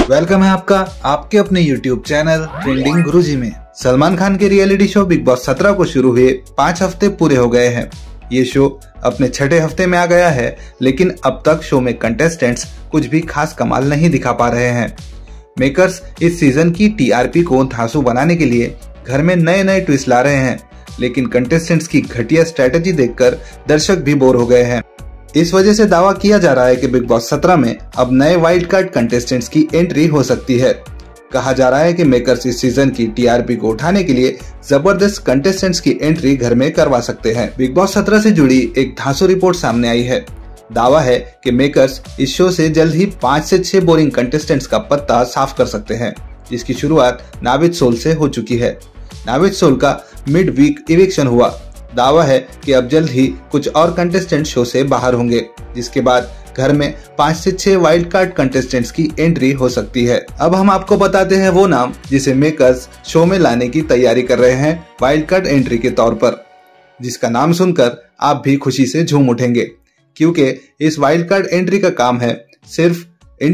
Welcome है आपका आपके अपने YouTube चैनल ट्रेंडिंग गुरुजी में। सलमान खान के रियलिटी शो बिग बॉस 17 को शुरू हुए 5 हफ्ते पूरे हो गए हैं। ये शो अपने 6ठे हफ्ते में आ गया है, लेकिन अब तक शो में कंटेस्टेंट्स कुछ भी खास कमाल नहीं दिखा पा रहे हैं। मेकर्स इस सीजन की टीआरपी को धांसू बनाने के लिए घर में नए नए ट्विस्ट ला रहे हैं, लेकिन कंटेस्टेंट्स की घटिया स्ट्रेटेजी देखकर दर्शक भी बोर हो गए हैं। इस वजह से दावा किया जा रहा है कि बिग बॉस 17 में अब नए वाइल्ड कार्ड कंटेस्टेंट्स की एंट्री हो सकती है। कहा जा रहा है कि मेकर्स इस सीजन की टीआरपी को उठाने के लिए जबरदस्त कंटेस्टेंट्स की एंट्री घर में करवा सकते हैं। बिग बॉस 17 से जुड़ी एक धांसू रिपोर्ट सामने आई है। दावा है कि मेकर्स इस शो से जल्द ही 5 से 6 बोरिंग कंटेस्टेंट्स का पत्ता साफ कर सकते हैं, जिसकी शुरुआत नाविद सोल से हो चुकी है। नाविद सोल का मिड वीक इविक्शन हुआ। दावा है कि अब जल्द ही कुछ और कंटेस्टेंट शो से बाहर होंगे, जिसके बाद घर में 5 से 6 वाइल्ड कार्ड कंटेस्टेंट्स की एंट्री हो सकती है। अब हम आपको बताते हैं वो नाम जिसे मेकर्स शो में लाने की तैयारी कर रहे हैं वाइल्ड कार्ड एंट्री के तौर पर, जिसका नाम सुनकर आप भी खुशी से झूम उठेंगे, क्योंकि इस वाइल्ड कार्ड एंट्री का काम है सिर्फ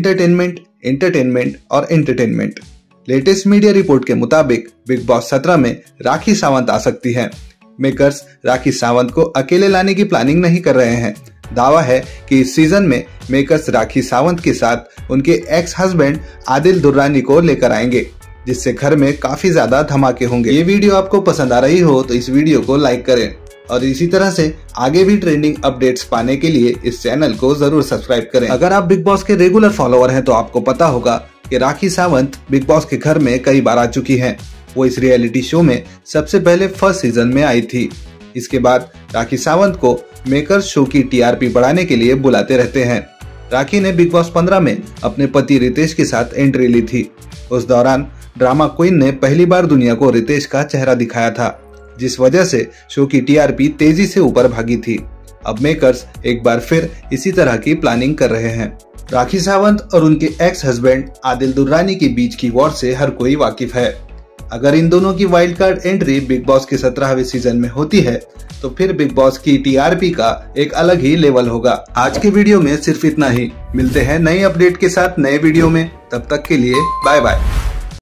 एंटरटेनमेंट और एंटरटेनमेंट। लेटेस्ट मीडिया रिपोर्ट के मुताबिक बिग बॉस 17 में राखी सावंत आ सकती है। मेकर्स राखी सावंत को अकेले लाने की प्लानिंग नहीं कर रहे हैं। दावा है कि इस सीजन में मेकर्स राखी सावंत के साथ उनके एक्स हस्बैंड आदिल दुर्रानी को लेकर आएंगे, जिससे घर में काफी ज्यादा धमाके होंगे। ये वीडियो आपको पसंद आ रही हो तो इस वीडियो को लाइक करें और इसी तरह से आगे भी ट्रेंडिंग अपडेट्स पाने के लिए इस चैनल को जरूर सब्सक्राइब करें। अगर आप बिग बॉस के रेगुलर फॉलोअर हैं तो आपको पता होगा कि राखी सावंत बिग बॉस के घर में कई बार आ चुकी हैं। वो इस रियलिटी शो में सबसे पहले फर्स्ट सीजन में आई थी। इसके बाद राखी सावंत को मेकर्स शो की टीआरपी बढ़ाने के लिए बुलाते रहते हैं। राखी ने बिग बॉस 15 में अपने पति रितेश के साथ एंट्री ली थी। उस दौरान ड्रामा क्वीन ने पहली बार दुनिया को रितेश का चेहरा दिखाया था, जिस वजह से शो की टीआरपी तेजी से ऊपर भागी थी। अब मेकर्स एक बार फिर इसी तरह की प्लानिंग कर रहे हैं। राखी सावंत और उनके एक्स हस्बैंड आदिल दुर्रानी के बीच की वॉर से हर कोई वाकिफ है। अगर इन दोनों की wild card entry Bigg Boss के 17वें सीजन में होती है तो फिर बिग बॉस की टीआरपी का एक अलग ही लेवल होगा। आज के वीडियो में सिर्फ इतना ही। मिलते हैं नई अपडेट के साथ नए वीडियो में, तब तक के लिए बाय बाय।